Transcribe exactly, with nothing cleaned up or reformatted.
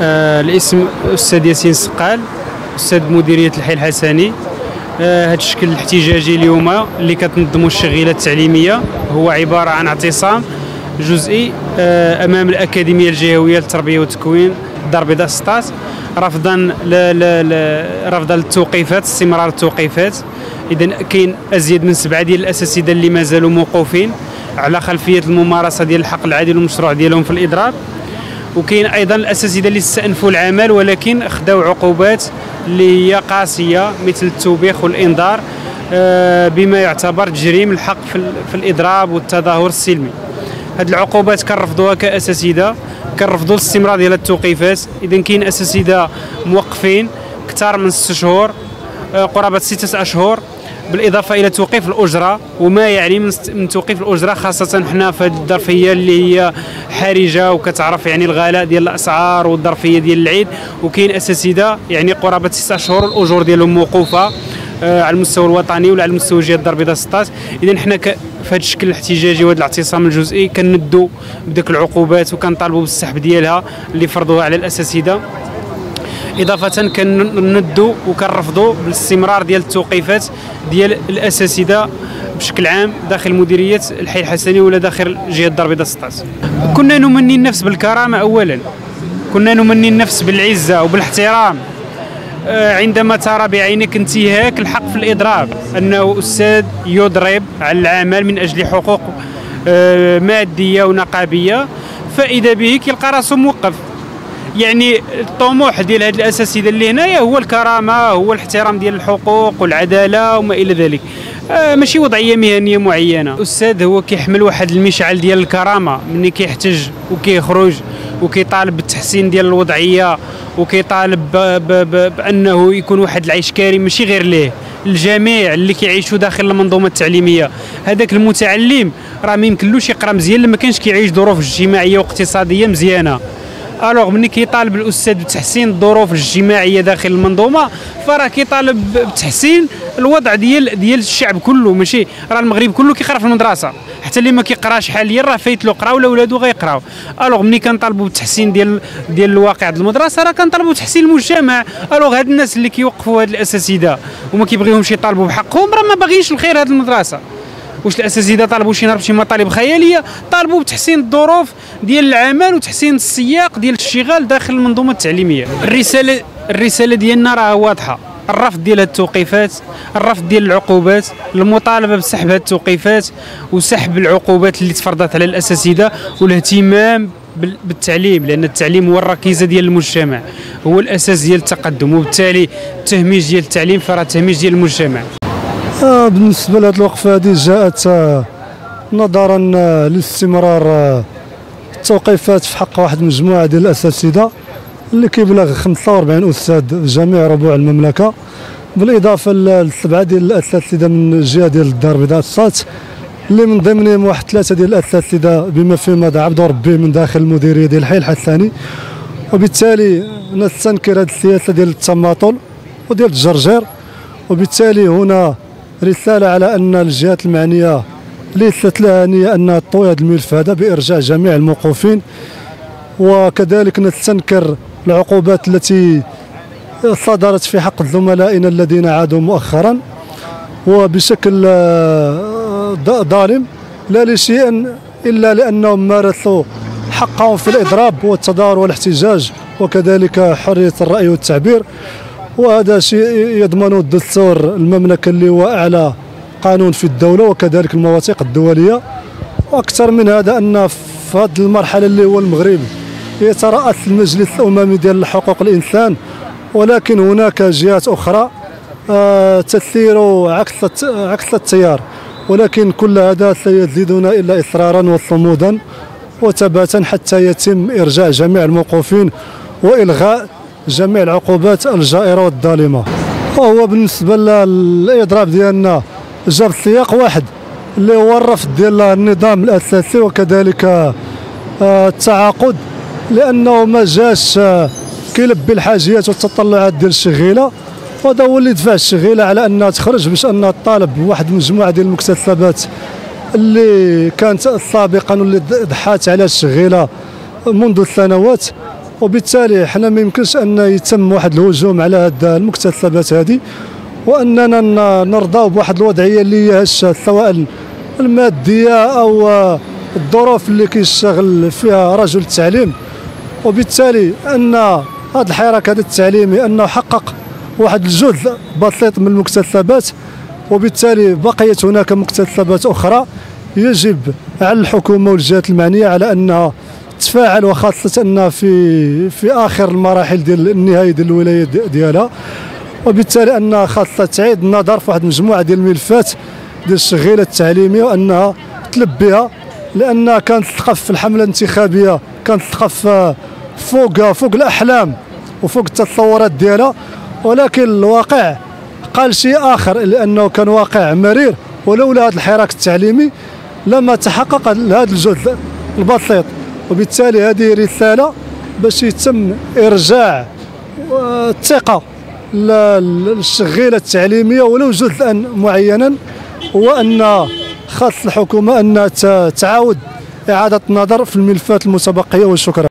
آه الاسم أستاذ ياسين سقال، أستاذ مديرية الحي الحسني. آه هذا الشكل الاحتجاجي اليوم اللي كتنظموا الشغيلة التعليمية هو عبارة عن اعتصام جزئي آه أمام الأكاديمية الجهوية للتربية والتكوين دار بيضاء ستة، رفضا ل ل ل رفضا للتوقيفات، استمرار التوقيفات. إذا كاين أزيد من سبعة ديال الأساتذة اللي مازالوا موقوفين على خلفية الممارسة ديال الحق العادل والمشروع ديالهم في الإضراب، وكاين ايضا الاساتذه اللي استأنفوا العمل ولكن خداو عقوبات اللي هي قاسيه مثل التوبيخ والانذار بما يعتبر تجريم الحق في الاضراب والتظاهر السلمي. هذه العقوبات كنرفضوها كاساتذه، كنرفضوا الاستمرار ديال التوقيفات. اذا كاين اساتذه موقفين اكثر من ست شهور، قرابه سته اشهر، بالاضافه الى توقيف الاجره وما يعني من توقيف الاجره، خاصه حنا في هذه الظرفيه اللي هي حرجه وكتعرف يعني الغلاء ديال الاسعار والظرفيه ديال العيد. وكاين اساتذه يعني قرابه ستة اشهر الاجور ديالهم موقوفه آه على المستوى الوطني ولا على المستوى جهه الدار البيضاء ستة. اذا حنا في هذا الشكل الاحتجاجي وهذا الاعتصام الجزئي كندوا بديك العقوبات وكنطالبوا بالسحب ديالها اللي فرضوها على الاساتذه. إضافة كندوا وكنرفضوا بالاستمرار ديال التوقيفات ديال الأساتذة بشكل عام داخل مديرية الحي الحسني ولا داخل جهة الدار البيضاء ستة. كنا نمني النفس بالكرامة أولا، كنا نمني النفس بالعزة وبالاحترام عندما ترى بعينك انتهاك الحق في الإضراب، أنه أستاذ يضرب على العمل من أجل حقوق مادية ونقابية، فإذا به كيلقى راسو موقف. يعني الطموح ديال هاد الاساتذه اللي هنايا هو الكرامه، هو الاحترام ديال الحقوق والعداله وما الى ذلك، آه ماشي وضعيه مهنيه معينه. الاستاذ هو كيحمل واحد المشعل ديال الكرامه ملي كيحتج وكيخرج وكيطالب بالتحسين ديال الوضعيه وكيطالب بانه يكون واحد العيش كريم ماشي غير ليه، الجميع اللي كيعيشوا داخل المنظومه التعليميه. هذاك المتعلم راه ما يمكنلوش يقرا مزيان لما كانش كيعيش ظروف اجتماعيه واقتصاديه مزيانه. الوغ ملي كيطالب الاستاذ بتحسين الظروف الاجتماعيه داخل المنظومه فراه كيطالب بتحسين الوضع ديال ديال الشعب كله، ماشي راه المغرب كله كيقرا في المدرسه، حتى اللي ما كيقراش حاليا راه فايت له قرا ولا ولادو غيقراو. الوغ ملي كنطالبوا بالتحسين ديال ديال الواقع ديال المدرسه راه كنطالبوا بتحسين المجتمع. الوغ هاد الناس اللي كيوقفوا هاد الاساتذه وما كيبغيوهمش يطالبوا بحقهم راه ما باغيينش الخير هاد المدرسه. واش الاساتذه طالبوا شي نهار بشي مطالب خياليه؟ طالبوا بتحسين الظروف ديال العمل وتحسين السياق ديال الاشتغال داخل المنظومه التعليميه. الرساله الرساله ديالنا راه واضحه، الرفض ديال التوقيفات، الرفض ديال العقوبات، المطالبه بسحب هذه التوقيفات وسحب العقوبات اللي تفرضت على الاساتذه، والاهتمام بالتعليم، لان التعليم هو الركيزه ديال المجتمع، هو الاساس ديال التقدم، وبالتالي التهميش ديال التعليم فراه تهميش ديال المجتمع. آه بالنسبه لهذه الوقفه هذه جاءت آه نظرا آه لاستمرار آه التوقيفات في حق واحد المجموعه ديال الاساتذه اللي كيبلغ خمسة وأربعين استاذ في جميع ربوع المملكه، بالاضافه لسبعه ديال الاساتذه من الجهه ديال الدار البيضاء ستة، اللي من ضمنهم واحد ثلاثه ديال الاساتذه بما فيهم هذا عبد ربي من داخل المديريه ديال الحي الحسني. وبالتالي نستنكر هذه السياسه ديال التماطل وديال الجرجير، وبالتالي هنا رسالة على أن الجهات المعنية ليست لها نية أنها تطوي هذا الملف هذا بإرجاع جميع الموقوفين، وكذلك نستنكر العقوبات التي صدرت في حق زملائنا الذين عادوا مؤخرا وبشكل ظالم، لا لشيء إلا لأنهم مارسوا حقهم في الإضراب والتظاهر والاحتجاج وكذلك حرية الرأي والتعبير، وهذا شيء يضمنه الدستور المملكه اللي هو اعلى قانون في الدوله وكذلك المواثيق الدوليه. واكثر من هذا ان في هذه المرحله اللي هو المغرب يترأس المجلس الاممي ديال حقوق الانسان، ولكن هناك جهات اخرى آه تسير عكس عكس التيار، ولكن كل هذا سيزيدنا الا اصرارا وصمودا وثباتا حتى يتم ارجاع جميع الموقوفين والغاء جميع العقوبات الجائره والظالمه. وهو بالنسبه للاضراب ديالنا جاب سياق واحد اللي هو الرفض ديال النظام الاساسي وكذلك التعاقد، لانه ما جاش كيلبي الحاجيات والتطلعات ديال الشغيله، وهذا هو اللي دفع الشغيله على انها تخرج باش انها تطالب بواحد المجموعه ديال المكتسبات اللي كانت سابقا واللي ضحات على الشغيله منذ سنوات. وبالتالي حنا ما يمكنش ان يتم واحد الهجوم على هاد المكتسبات هذه، واننا نرضاو بواحد الوضعيه اللي هي هشه، سواء الماديه او الظروف اللي كيشتغل فيها رجل التعليم. وبالتالي ان هذا الحراك هذا التعليمي انه حقق واحد الجزء بسيط من المكتسبات، وبالتالي بقيت هناك مكتسبات اخرى يجب على الحكومه والجهات المعنيه على انها تفاعل، وخاصه ان في في اخر المراحل ديال النهايه ديال الولايه ديالها. وبالتالي انها خاصه تعيد النظر في واحد المجموعه ديال الملفات ديال الشغيله التعليميه وانها تلبيها، لان كانت السقف في الحمله الانتخابيه كانت السقف فوق فوق الاحلام وفوق التصورات ديالها، ولكن الواقع قال شيء اخر، لانه كان واقع مرير. ولولا هذا الحراك التعليمي لما تحقق هذا الجزء البسيط. وبالتالي هذه رساله باش يتم ارجاع الثقه للشغيله التعليميه ولو جزءا معينا، هو ان خاص الحكومه ان تعاود اعاده النظر في الملفات المتبقيه. وشكرا.